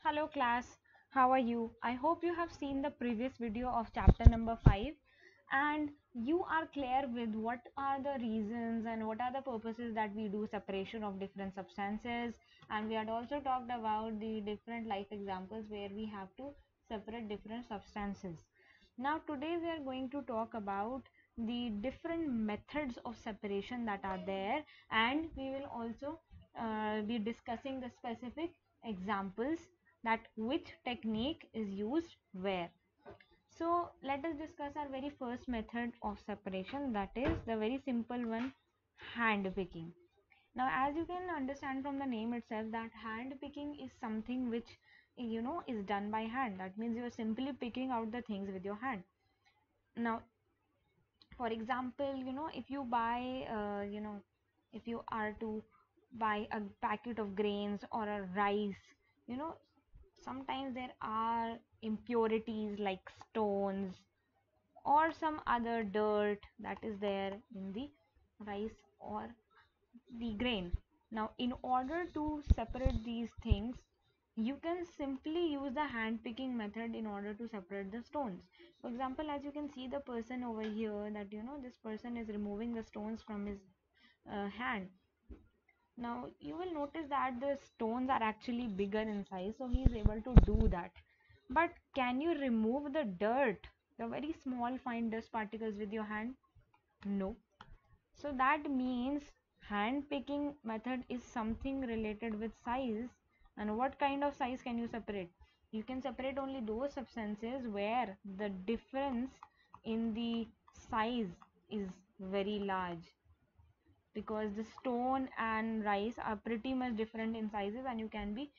Hello class, how are you? I hope you have seen the previous video of chapter number 5 and you are clear with what are the reasons and what are the purposes that we do separation of different substances, and we had also talked about the different life examples where we have to separate different substances. Now today we are going to talk about the different methods of separation that are there, and we will also be discussing the specific examples that which technique is used where. So let us discuss our very first method of separation, that is the very simple one, hand picking. Now as you can understand from the name itself that hand picking is something which is done by hand. That means you are simply picking out the things with your hand. Now for example, if you buy if you are to buy a packet of grains or a rice, you know sometimes there are impurities like stones or some other dirt that is there in the rice or the grain. Now in order to separate these things, you can simply use the hand picking method in order to separate the stones. For example, as you can see the person over here, that this person is removing the stones from his hand. Now you will notice that the stones are actually bigger in size, so he is able to do that. But can you remove the dirt, the very small fine dust particles with your hand? No. So that means hand picking method is something related with size. And what kind of size can you separate? You can separate only those substances where the difference in the size is very large, because the stone and rice are pretty much different in sizes, and you can be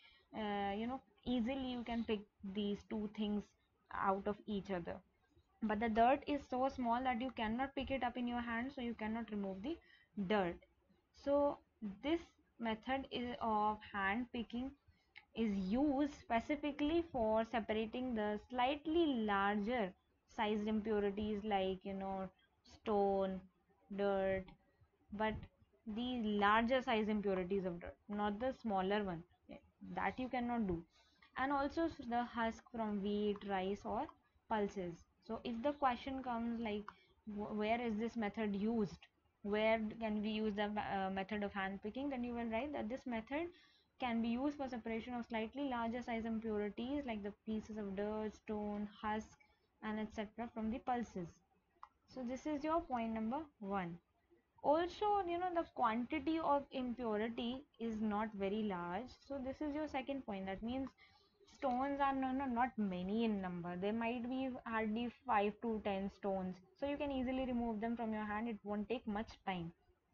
easily you can pick these two things out of each other. But the dirt is so small that you cannot pick it up in your hand, so you cannot remove the dirt. So this method of hand picking is used specifically for separating the slightly larger sized impurities like stone, dirt, but the larger size impurities of dirt, not the smaller one. That you cannot do. And also the husk from wheat, rice, or pulses. So if the question comes like where is this method used, where can we use the method of hand picking, then you will write that this method can be used for separation of slightly larger size impurities like the pieces of dirt, stone, husk, and etc. from the pulses. So this is your point number 1. Also, the quantity of impurity is not very large, so this is your second point. That means stones are not many in number. There might be hardly 5 to 10 stones, so you can easily remove them from your hand. It won't take much time.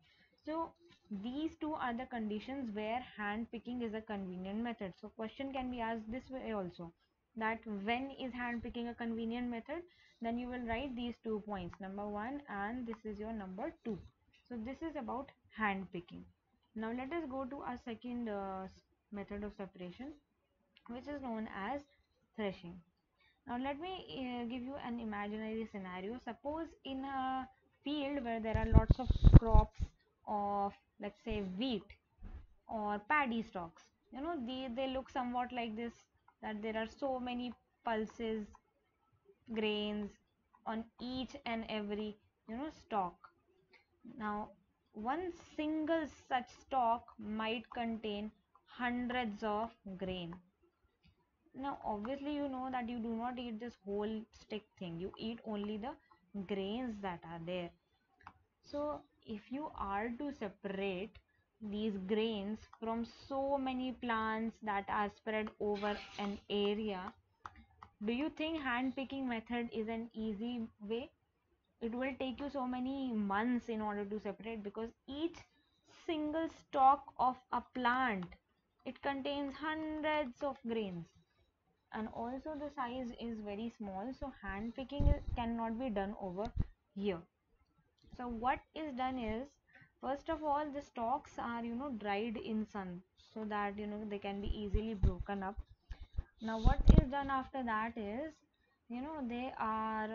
So these two are the conditions where hand picking is a convenient method. So question can be asked this way also, that when is hand picking a convenient method? Then you will write these 2 points, number 1 and this is your number 2. So this is about hand picking. Now let us go to our second method of separation, which is known as threshing. Now let me give you an imaginary scenario. Suppose in a field where there are lots of crops of, let's say, wheat or paddy stalks. They look somewhat like this, that there are so many pulses, grains on each and every stalk. Now one single such stalk might contain hundreds of grain. Now obviously you know that you do not eat this whole stick thing, you eat only the grains that are there. So if you are to separate these grains from so many plants that are spread over an area, do you think hand picking method is an easy way? It will take you so many months in order to separate, because each single stalk of a plant, it contains hundreds of grains, and also the size is very small, so hand picking cannot be done over here. So what is done is, first of all the stalks are dried in sun, so that they can be easily broken up. Now what is done after that is, they are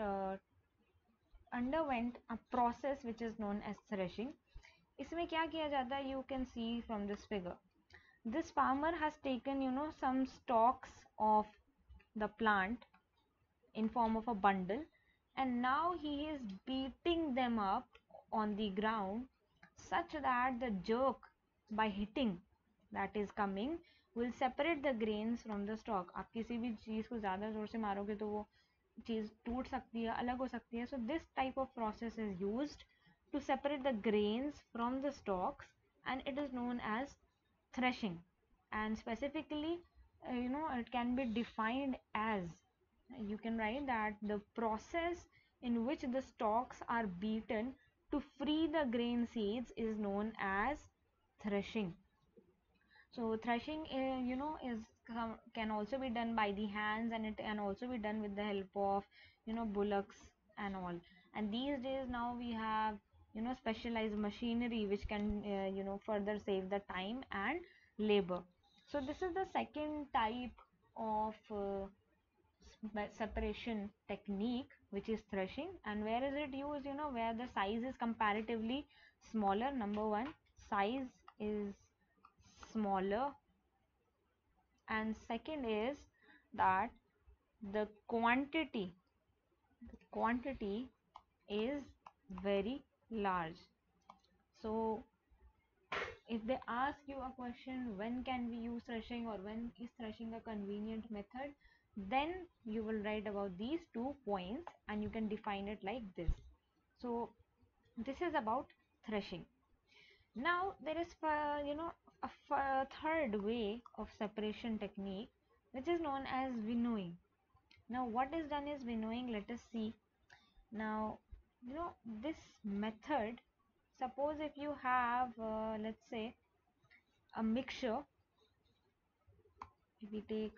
underwent a process which is known as threshing. इसमें क्या किया जाता है, you can see from this figure. this farmer has taken, some stalks of the plant in form of a bundle, and now he is beating them up on the ground such that the jerk by hitting that is coming will separate the grains from the stalk. आप किसी भी चीज़ को ज़्यादा ज़ोर से मारोगे तो वो चीज़ टूट सकती है, अलग हो सकती है. So this type of process is used to separate the grains from the stalks, and it is known as threshing. And specifically, it can be defined as, you can write that the process in which the stalks are beaten to free the grain seeds is known as threshing. So threshing, is can also be done by the hands, and it can also be done with the help of, bullocks and all. And these days now we have, specialized machinery which can, further save the time and labor. So this is the second type of separation technique, which is threshing. And where is it used? Where the size is comparatively smaller. Number one, size is smaller, and second is that the quantity is very large. So if they ask you a question, when can we use threshing, or when is threshing a convenient method, then you will write about these 2 points and you can define it like this. So this is about threshing. Now there is, a third way of separation technique, which is known as winnowing. Now what is done is winnowing. Let us see. Now, this method, suppose if you have, let's say, a mixture. If we take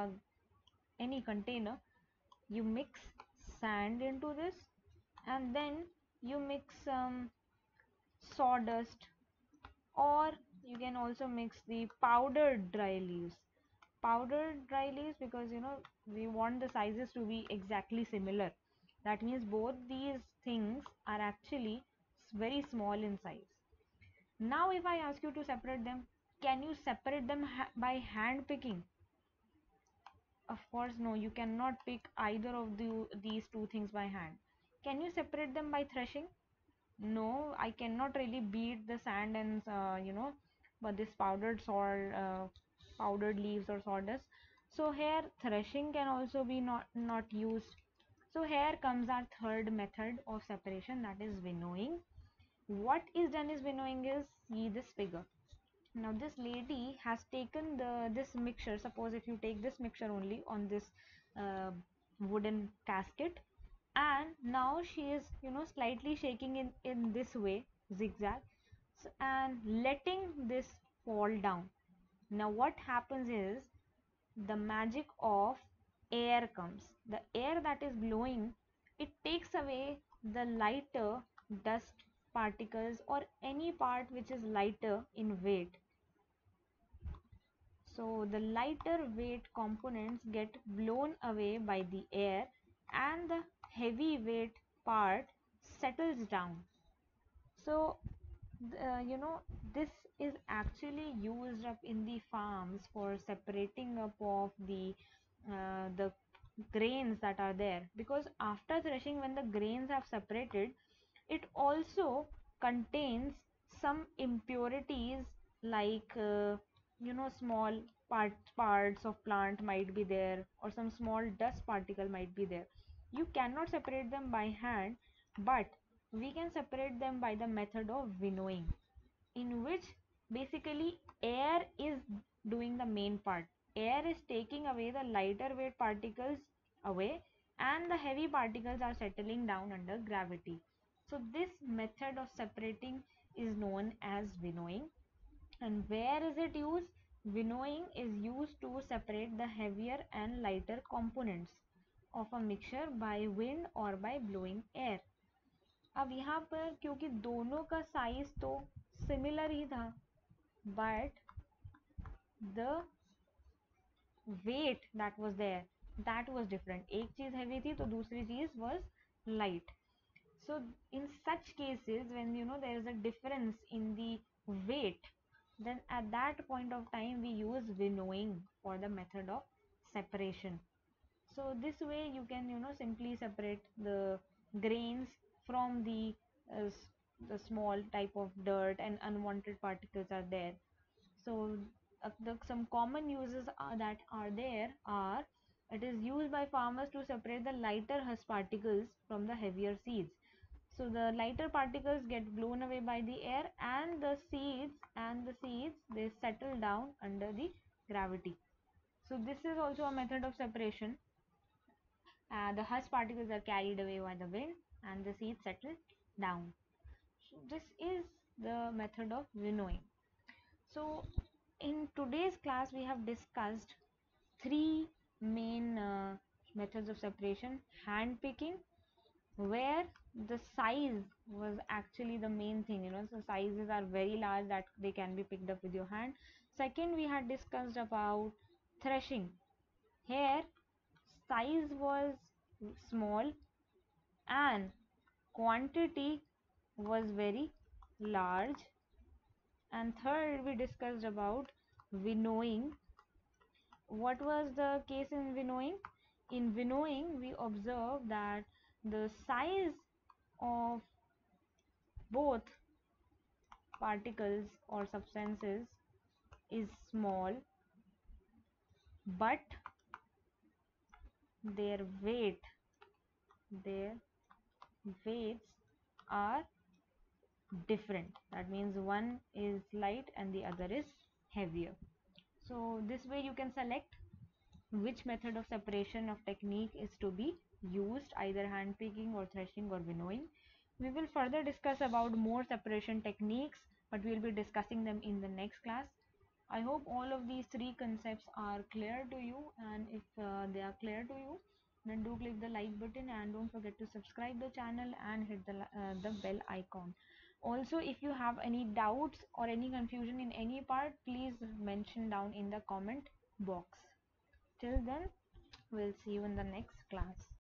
any container, you mix sand into this, and then you mix some sawdust, or you can also mix the powdered dry leaves. Powdered dry leaves, because we want the sizes to be exactly similar. That means both these things are actually very small in size. Now if I ask you to separate them, can you separate them by hand picking? Of course no, you cannot pick either of these two things by hand. Can you separate them by threshing? No, I cannot really beat the sand and but this powdered leaves or sawdust. So here threshing can also be not used. So here comes our third method of separation, that is winnowing. What is done is winnowing is, see this figure. Now this lady has taken this mixture. Suppose if you take this mixture only on this wooden casket, and now she is slightly shaking in this way, zigzag, and letting this fall down. Now what happens is, the magic of air comes. The air that is blowing, it takes away the lighter dust particles or any part which is lighter in weight. So the lighter weight components get blown away by the air, and the heavy weight part settles down. So this is actually used up in the farms for separating up of the grains that are there, because after threshing, when the grains have separated, it also contains some impurities, like small parts of plant might be there, or some small dust particle might be there. You cannot separate them by hand, but we can separate them by the method of winnowing, in which basically air is doing the main part. Air is taking away the lighter weight particles away, and the heavy particles are settling down under gravity. So this method of separating is known as winnowing. And where is it used? Winnowing is used to separate the heavier and lighter components of a mixture by wind or by blowing air. अब यहाँ पर क्योंकि दोनों का size तो similar ही था, but the weight that was there, that was different. एक चीज heavy थी तो दूसरी चीज was light. So in such cases, when there is a difference in the weight, then at that point of time we use winnowing for the method of separation. So this way you can simply separate the grains from the small type of dirt and unwanted particles are there. So some common uses that are there are, it is used by farmers to separate the lighter husk particles from the heavier seeds. So the lighter particles get blown away by the air, and the seeds they settle down under the gravity. So this is also a method of separation. The husk particles are carried away by the wind and the seeds settle down. So this is the method of winnowing. So in today's class we have discussed three main methods of separation. Hand picking, where the size was actually the main thing, so sizes are very large that they can be picked up with your hand. Second, we had discussed about threshing. Here size was small and quantity was very large. And third, we discussed about winnowing. What was the case in winnowing? In winnowing, we observed that the size of both particles or substances is small, but their weight their weights are different. That means one is light and the other is heavier. So this way you can select which method of separation of technique is to be used, either hand picking or threshing or winnowing. We will further discuss about more separation techniques, but we will be discussing them in the next class. I hope all of these three concepts are clear to you, and if they are clear to you, then do click the like button and don't forget to subscribe the channel and hit the bell icon. Also, if you have any doubts or any confusion in any part, please mention down in the comment box. Till then, we'll see you in the next class.